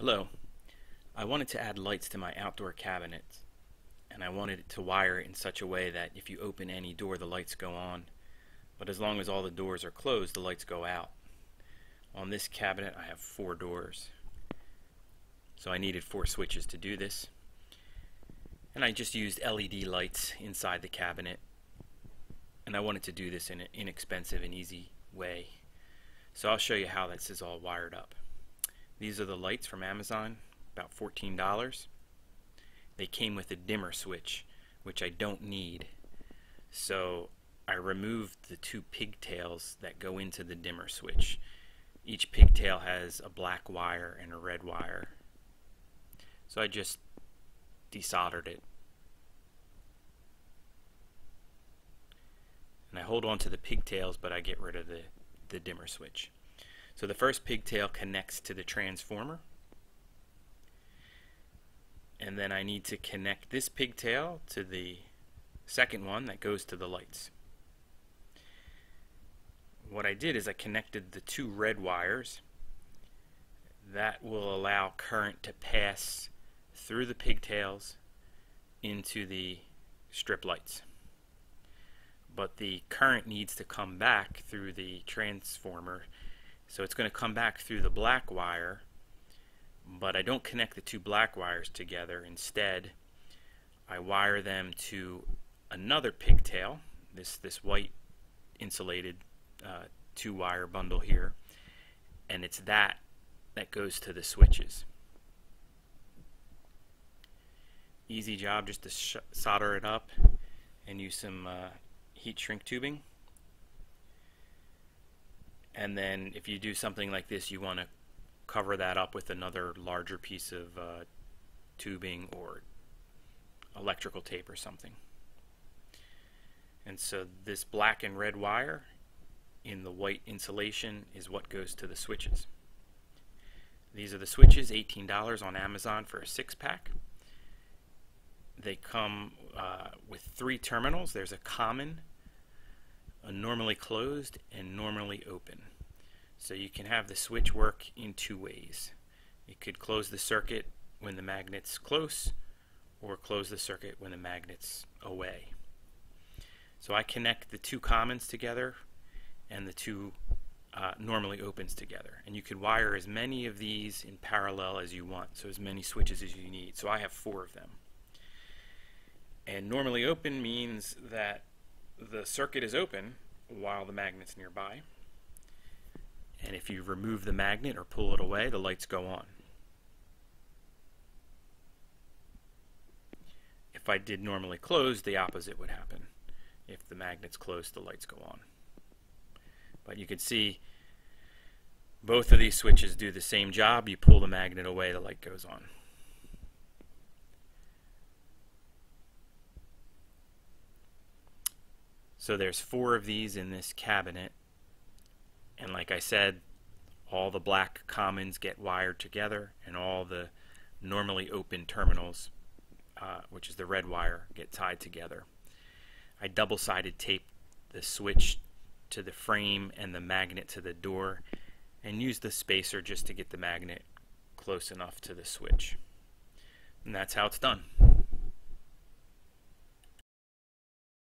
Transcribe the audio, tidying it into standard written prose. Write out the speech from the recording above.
Hello. I wanted to add lights to my outdoor cabinet, and I wanted it to wire it in such a way that if you open any door, the lights go on, but as long as all the doors are closed, the lights go out. On this cabinet, I have 4 doors, so I needed 4 switches to do this, and I just used LED lights inside the cabinet, and I wanted to do this in an inexpensive and easy way. So I'll show you how this is all wired up. These are the lights from Amazon, about $14. They came with a dimmer switch, which I don't need. So I removed the 2 pigtails that go into the dimmer switch. Each pigtail has a black wire and a red wire. So I just desoldered it. And I hold on to the pigtails, but I get rid of the dimmer switch. So the first pigtail connects to the transformer, and then I need to connect this pigtail to the second one that goes to the lights. What I did is I connected the 2 red wires. That will allow current to pass through the pigtails into the strip lights. But the current needs to come back through the transformer, so it's going to come back through the black wire, but I don't connect the 2 black wires together. Instead, I wire them to another pigtail, this white insulated 2-wire bundle here, and it's that goes to the switches. Easy job, just to solder it up and use some heat shrink tubing. And then if you do something like this, you want to cover that up with another larger piece of tubing or electrical tape or something. And so this black and red wire in the white insulation is what goes to the switches. These are the switches, $18 on Amazon for a 6-pack. They come with 3 terminals. There's a common, a normally closed, and normally open. So you can have the switch work in 2 ways. You could close the circuit when the magnet's close, or close the circuit when the magnet's away. So I connect the 2 commons together and the 2 normally opens together. And you could wire as many of these in parallel as you want, so as many switches as you need. So I have 4 of them. And normally open means that the circuit is open while the magnet's nearby, and if you remove the magnet or pull it away, the lights go on. If I did normally closed, the opposite would happen. If the magnet's closed, the lights go on. But you can see both of these switches do the same job. You pull the magnet away, the light goes on. So there's 4 of these in this cabinet, and like I said, all the black commons get wired together, and all the normally open terminals, which is the red wire, get tied together. I double-sided tape the switch to the frame and the magnet to the door, and use the spacer just to get the magnet close enough to the switch. And that's how it's done.